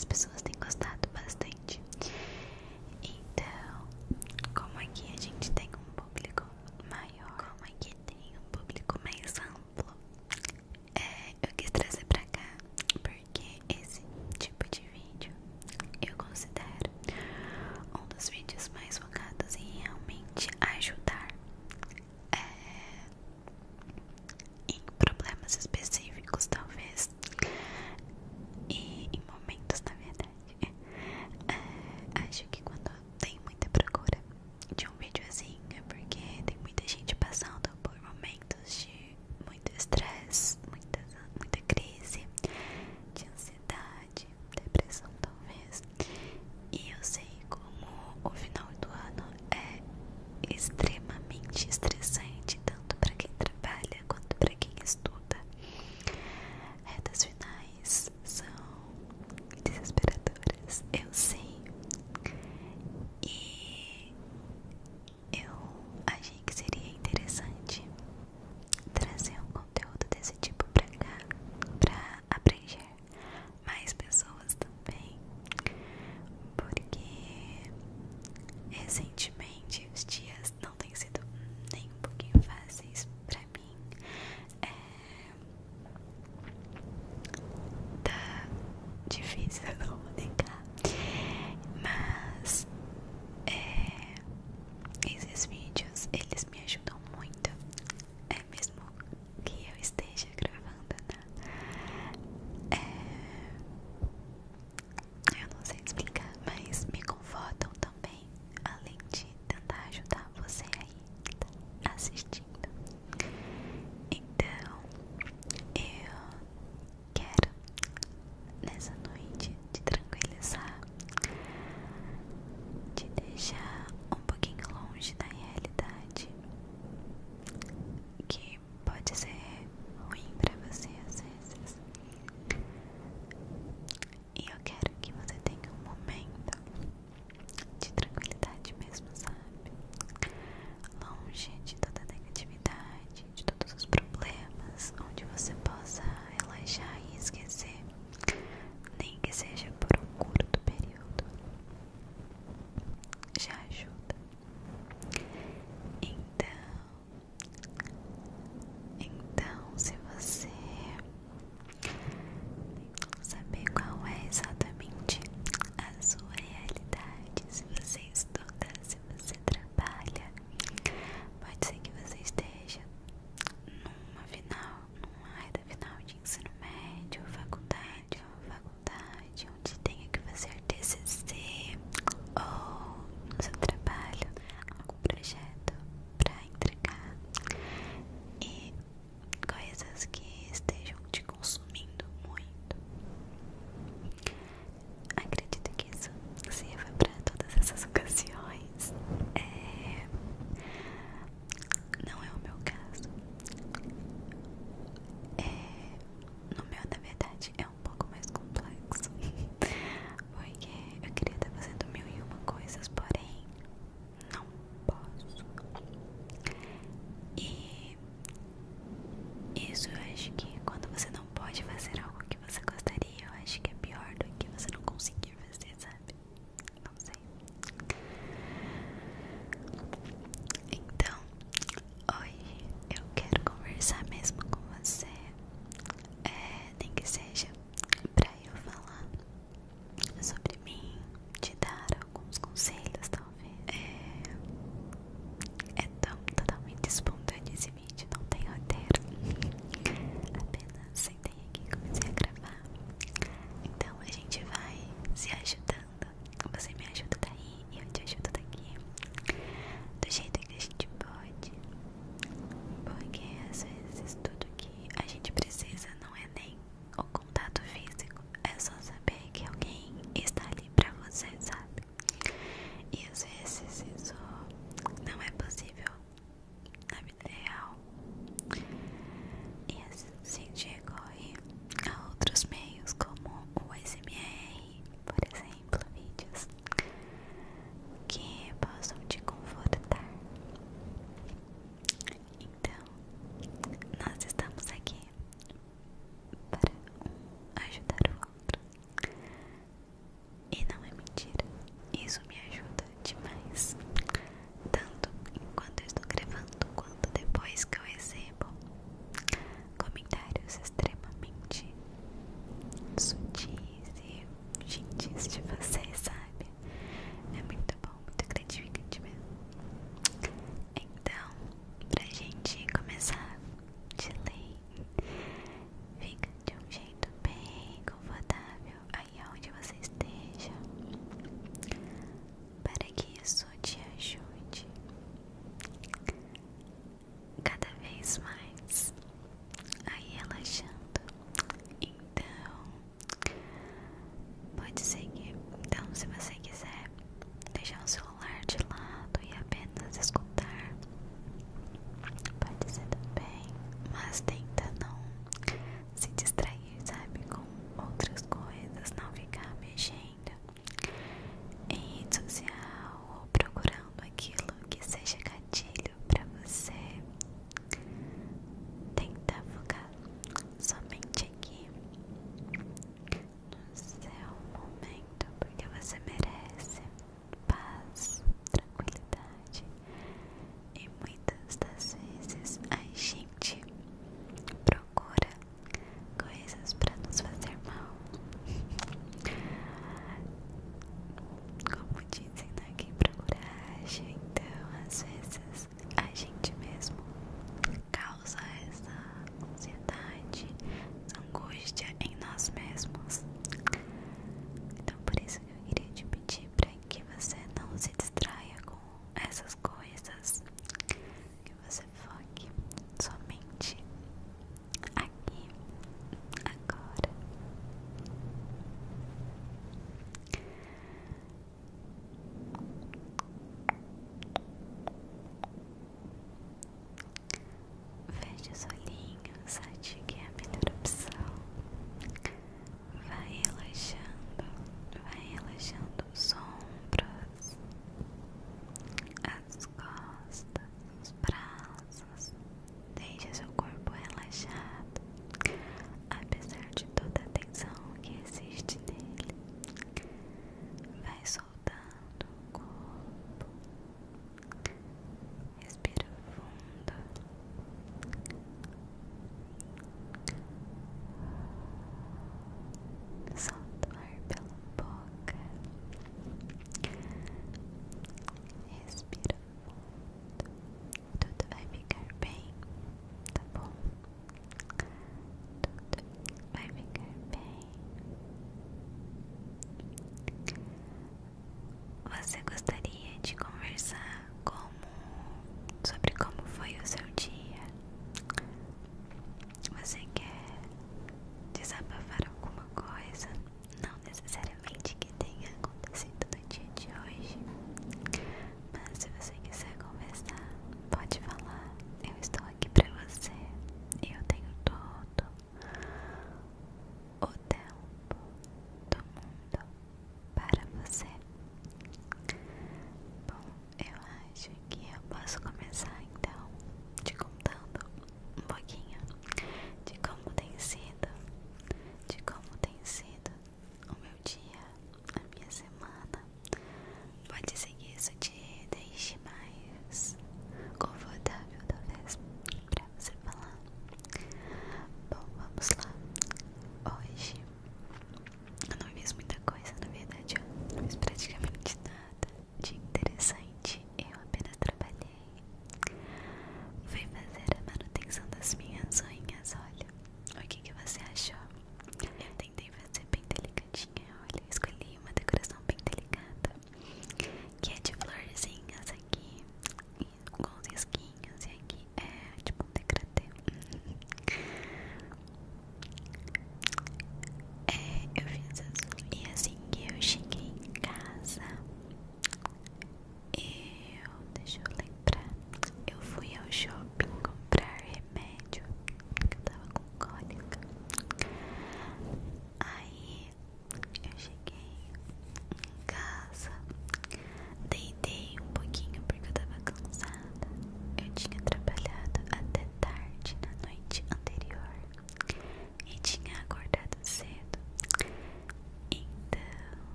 as pessoas têm gostado bastante. Então, como aqui a gente tem um público maior, como aqui tem um público mais amplo, eu quis trazer pra cá porque esse tipo de vídeo eu considero um dos vídeos mais focados em realmente ajudar em problemas específicos, talvez, e em momentos, na verdade.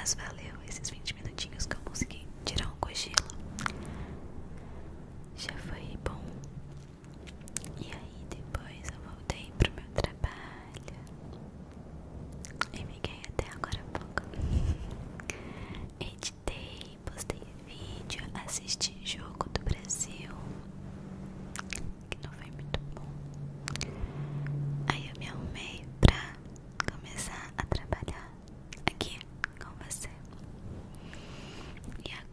Mas valeu esses 20 minutinhos que eu consegui tirar um cochilo. Já foi bom. E aí depois eu voltei pro meu trabalho e fiquei até agora há pouco. Editei, postei vídeo, assisti jogo do Brasil, que não foi muito bom. Aí eu me arrumei pra começar a trabalhar aqui com você. E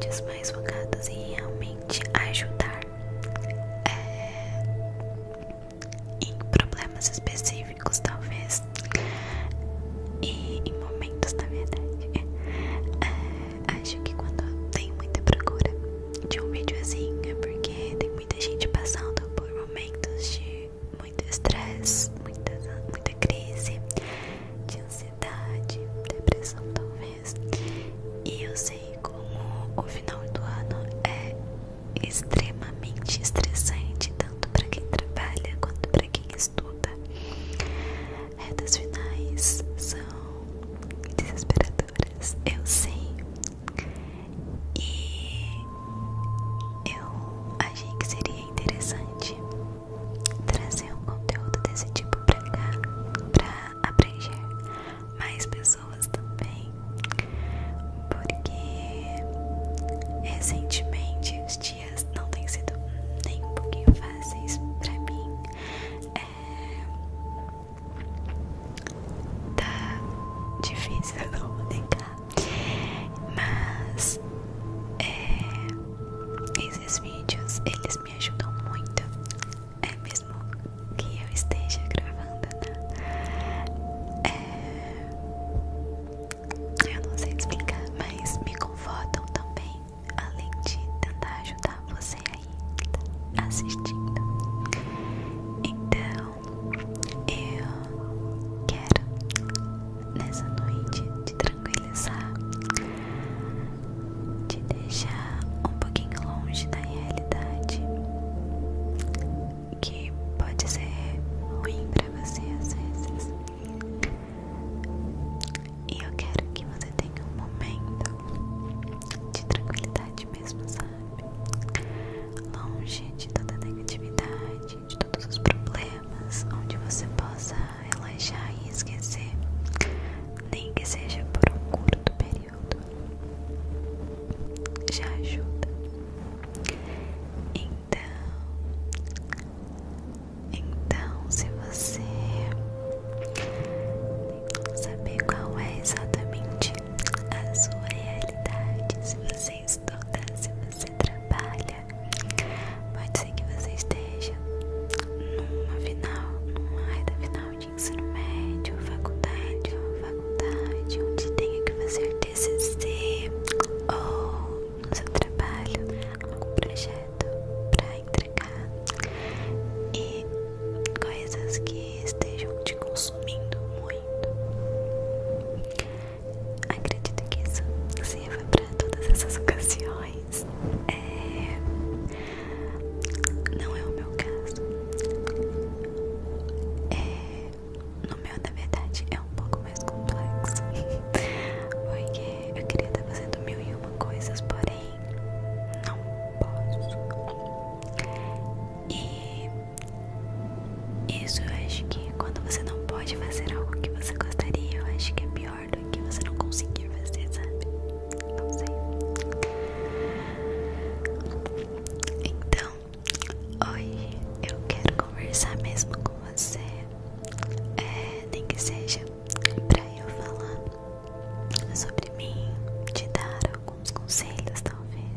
vídeos mais focados em realmente ajudar em problemas específicos, talvez, e em momentos, na verdade. Acho que quando tem muita procura de um vídeo assim é porque tem muita gente passando por momentos de muito estresse, muita crise de ansiedade, depressão talvez. E eu sei como o final do ano é extremamente estressante, tanto para quem trabalha quanto para quem estuda. Retas finais são desesperadoras, eu sei. E eu achei que seria interessante trazer um conteúdo desse tipo pra cá, pra abranger mais pessoas também, porque recentemente os dias não têm sido nem um pouquinho fáceis pra mim. Tá difícil, eu não vou negar, mas esses vídeos, eles me ajudam muito, mesmo que eu esteja gravando, né? Eu não sei explicar, mas me confortam também, além de tentar ajudar você aí que tá assistindo. Então, eu quero, nessa noite, te tranquilizar, te deixar um pouquinho longe da realidade, que pode ser ruim pra você às vezes. E eu quero que você tenha um momento de tranquilidade mesmo, sabe? Longe de toda a negatividade, de todos os problemas, onde você possa relaxar e esquecer, nem que seja por um curto período. Já ajuda. Então, se você não saber qual é exatamente a sua realidade, se você estuda, se você trabalha, pode ser que você esteja numa reta final de ensino médio, faculdade, onde tenha que fazer TCC, ou no seu trabalho, algum projeto para entregar, e coisas que estejam te consumindo muito. Acredito que isso sirva para todas essas ocasiões. Não é o meu caso. No meu, na verdade, é um pouco mais complexo, porque eu queria estar fazendo 1001 coisas, porém não posso. E isso, eu acho que quando você não pode fazer algo que você gostaria, eu acho que é pior do que você não conseguir fazer, sabe? Não sei. Então, hoje eu quero conversar mesmo com você, nem que seja pra eu falar sobre mim, te dar alguns conselhos, talvez.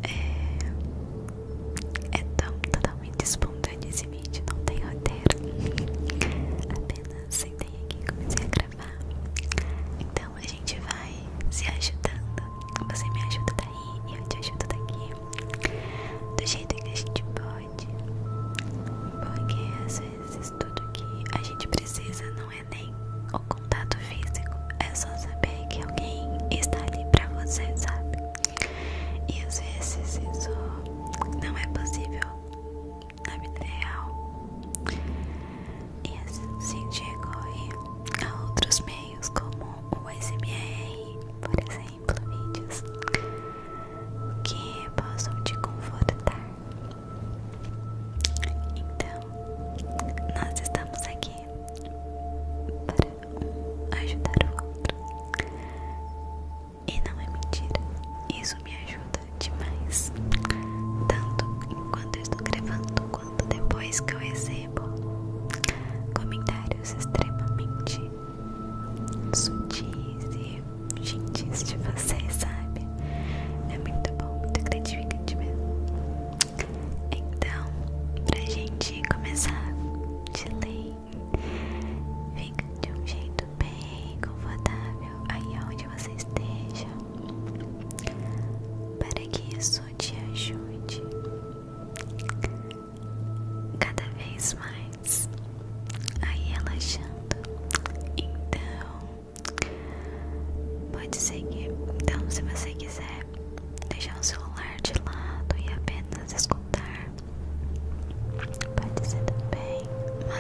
É tão totalmente espontâneo esse vídeo, não tem roteiro. Apenas sentei aqui e comecei a gravar. Então a gente vai se ajudando. Você me ajuda daí e eu te ajudo daqui, do jeito que a gente pode. Porque às vezes tudo que a gente precisa não é nem o contato físico, é só saber que alguém está ali pra você, sabe? E às vezes isso não é possível na vida real. E assim a gente recorre a outros meios, como o ASMR, por exemplo, vídeos que possam te confortar. Então, nós estamos aqui para um ajudar o outro. E não é mentira, isso me ajuda demais, tanto enquanto eu estou gravando quanto depois que eu recebo comentários extremamente sutis e gentis de vocês, sabe? É muito bom, muito gratificante.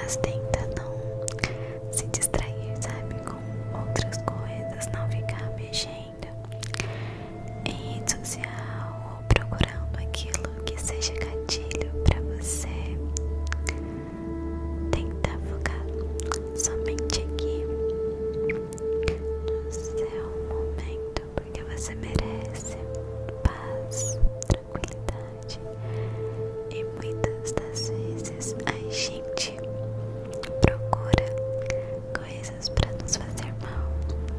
mas tenta não se distrair, sabe, com outras coisas, não ficar mexendo em rede social ou procurando aquilo que seja gatilho pra você. Tenta focar somente aqui no seu momento, porque você merece paz, tranquilidade. E muitas das vezes a gente procura coisas para nos fazer mal.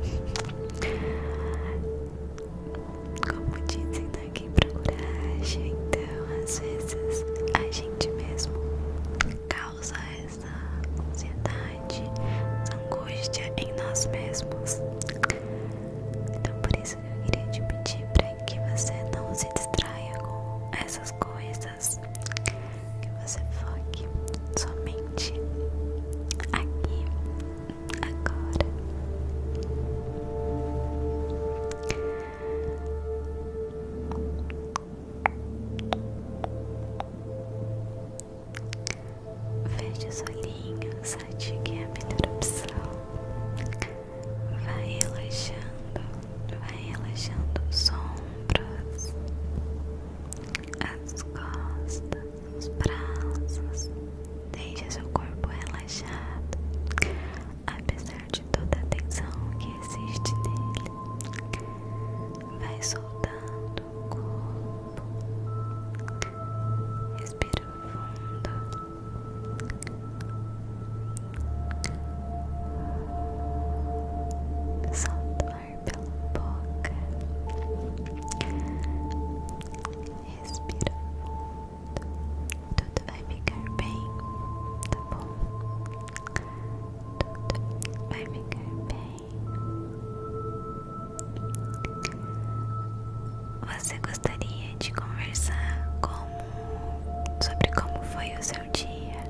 Como dizem, né? Quem procura acha. Então, às vezes, a gente mesmo causa essa ansiedade, essa angústia em nós mesmos. Então, por isso que eu queria te pedir para que você não se distraia com essas coisas, que você foque somente aqui, agora. Feche os olhinhos, acho que é a melhor opção. Vai relaxando os ombros, as costas, os braços. Deixe seu corpo relaxado, apesar de toda a tensão que existe nele. Vai soltando o corpo. Respira fundo. Solta o ar pela boca. Respira fundo. Tudo vai ficar bem, tá bom? Tudo vai ficar bem. Você gostaria de conversar sobre como foi o seu dia?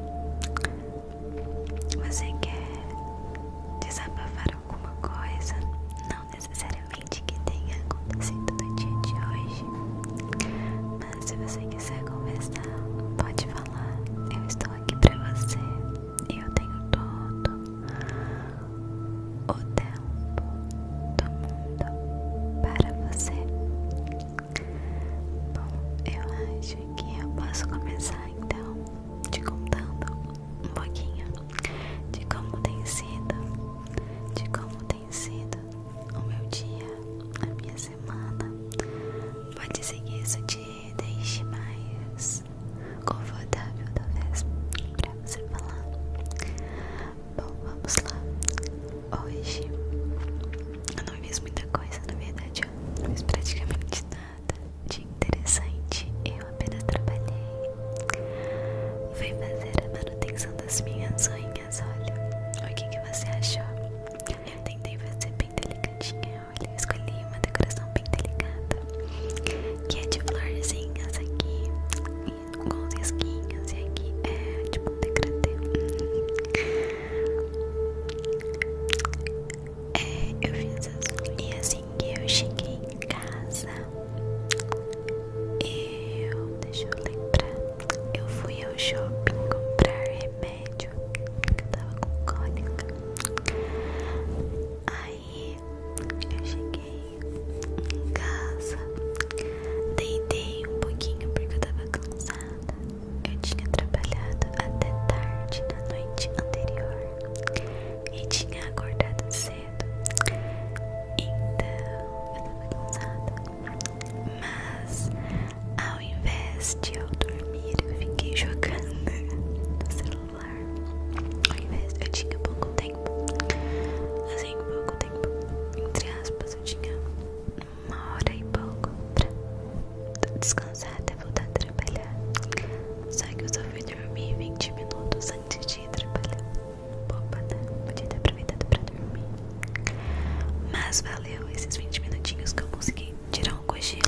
Você quer desabafar alguma coisa? Não necessariamente que tenha acontecido no dia de hoje, mas se você quiser conversar, pode falar. Eu estou aqui pra você e eu tenho todo o tempo do mundo para você. Bom, eu acho que eu posso começar então te contando um pouquinho de como tem sido o meu dia, a minha semana. Pode ser que isso te deixe mais confortável, talvez, pra você falar. Bom, vamos lá. Hoje eu não fiz muita coisa, na verdade. Eu não fiz praticamente nada de interessante. Eu apenas trabalhei. Fui fazer a manutenção das minhas unhas. Olha, o que você achou? Eu tentei fazer bem delicadinha. Olha, eu escolhi uma decoração bem delicada, que é de florzinhas aqui, e com os risquinhos, e aqui é tipo um degradê. Eu fiz as unhas, e assim que eu cheguei em casa, deixa eu lembrar, eu fui ao shopping comprar remédio, porque eu tava com cólica. Aí eu cheguei em casa, deitei um pouquinho porque eu tava cansada. Eu tinha trabalhado até tarde na noite anterior e tinha acordado cedo, então eu tava cansada. Mas ao invés de eu dormir, eu fiquei jogando no celular. Ao invés, eu tinha pouco tempo, assim, pouco tempo, entre aspas, eu tinha 1 hora e pouco pra descansar até voltar a trabalhar. Só que eu só fui dormir 20 minutos antes de ir trabalhar. Boba, né? Podia ter aproveitado pra dormir. Mas valeu esses 20 minutinhos que eu consegui tirar um cochilo.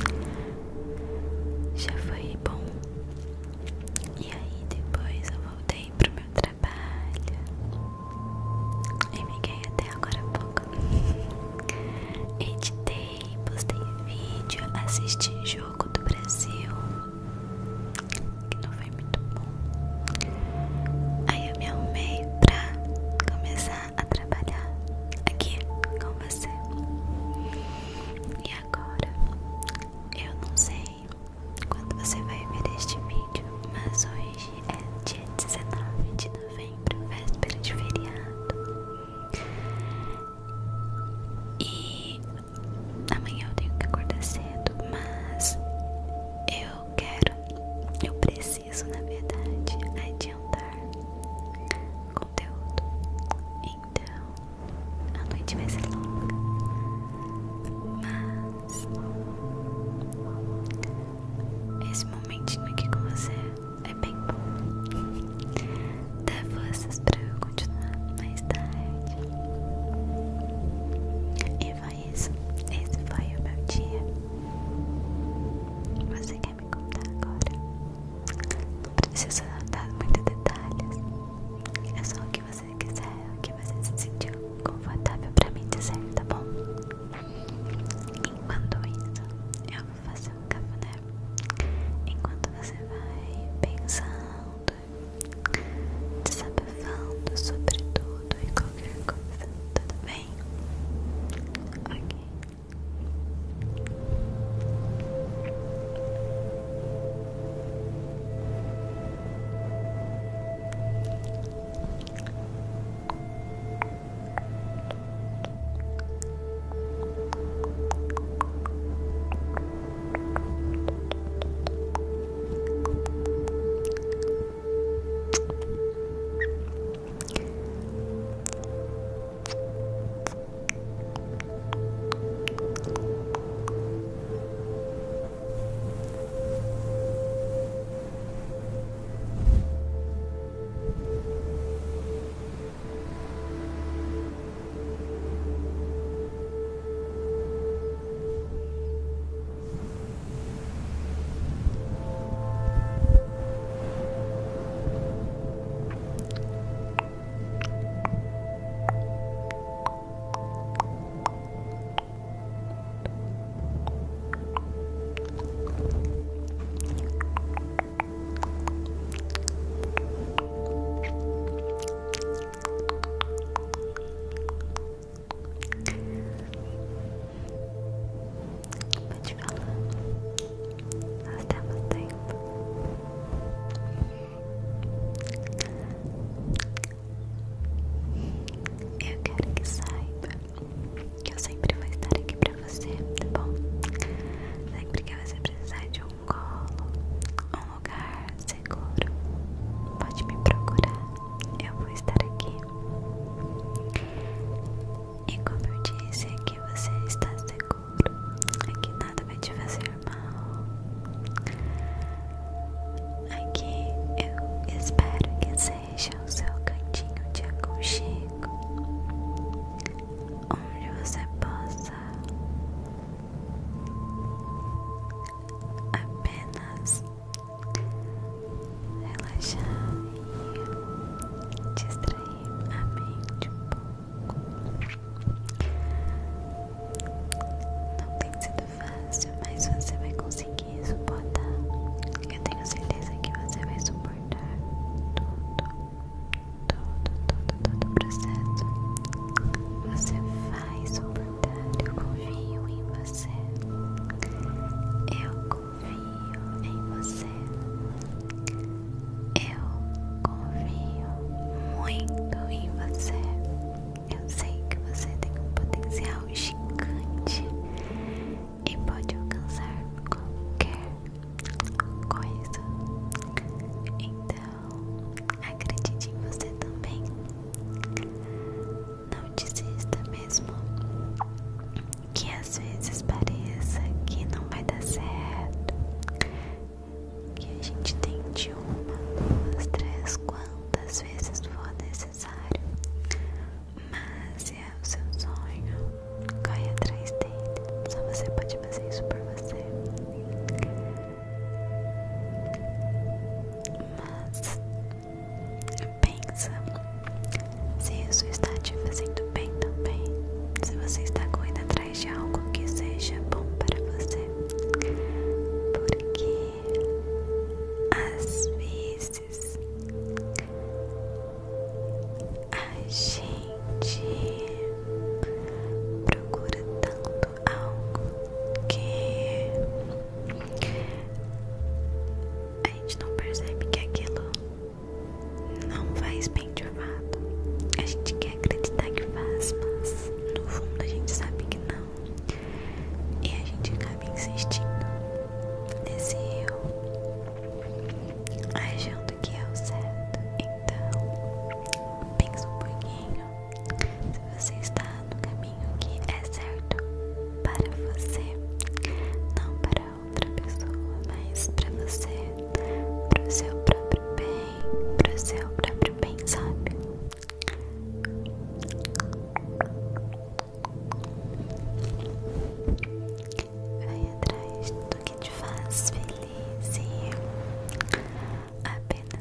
Já foi bom. E aí depois eu voltei pro meu trabalho e fiquei até agora há pouco. Editei, postei vídeo, assisti Jogo do Brasil. precisa dar muitos detalhes. É só o que você quiser, o que você se sentiu confortável pra mim dizer, tá bom? Enquanto isso, eu vou fazer um cafuné. Enquanto você vai pensando, desabafando sobre tudo e qualquer coisa, tudo bem? Ok. Pode falar, nós temos tempo. Eu quero que saiba que eu sempre vou estar aqui pra você, tá bom? Sempre que você precisar de um colo, um lugar seguro, pode me procurar, eu vou estar aqui. E como eu disse, aqui você está seguro, aqui nada vai te fazer mal. Aqui eu espero que seja o seu cantinho de aconchego, onde você possa apenas relaxar e distrair a mente um pouco. Não tem sido fácil, mas você vai conseguir suportar. Eu tenho certeza que você vai suportar todo o processo. Você vai suportar. Eu confio em você. Eu confio em você. Eu confio muito em você. Eu sei que você tem um potencial gigante e pode alcançar qualquer coisa. Então, acredite em você também. Não desista mesmo que às vezes pareça que não vai dar certo, que a gente tente uma, duas, três, quantas vezes for necessário, mas se é o seu sonho, corre atrás dele. Só você pode fazer isso por você. Mas pensa se isso está te fazendo bem também, se você está correndo atrás de algo que seja bom para você, porque às vezes a gente procura tanto algo que a gente não percebe que aquilo não faz bem de fato. A gente quer acreditar que faz, mas no fundo a gente sabe que não. E a gente acaba insistindo nesse erro, achando que é o certo. Então, pensa um pouquinho se você está no caminho que é certo para você, não para outra pessoa, mas para você, para o seu próprio bem, para o seu próprio bem, sabe? Vai atrás do que te faz feliz e apenas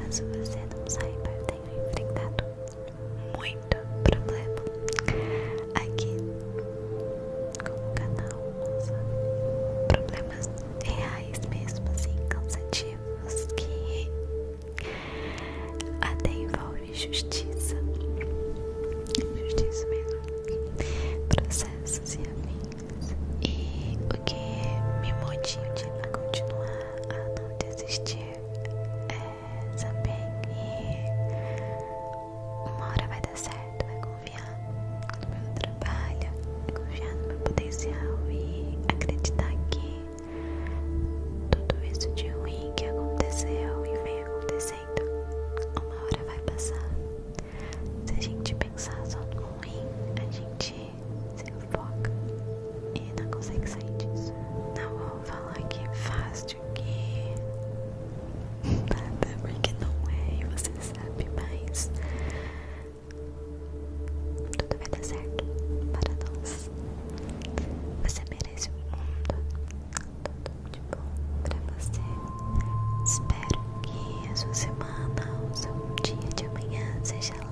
caso você não saiba, eu tenho enfrentado muito problema aqui com o canal. Nossa, problemas reais mesmo, assim, cansativos, que até envolve justiça mesmo, processos e afins. E o que me motiva a continuar, a não desistir, é saber que uma hora vai dar certo, vai confiar no meu trabalho, vai confiar no meu potencial e acreditar que tudo isso de ruim que aconteceu e vem acontecendo, uma hora vai passar. Se a gente pensar só no ruim, a gente se afoga e não consegue sair disso. Não vou falar que é fácil, que nada, porque não é, e você sabe, mas tudo vai dar certo para nós. Você merece um mundo tudo de bom pra você. Espero que a sua semana, o seu dia de amanhã seja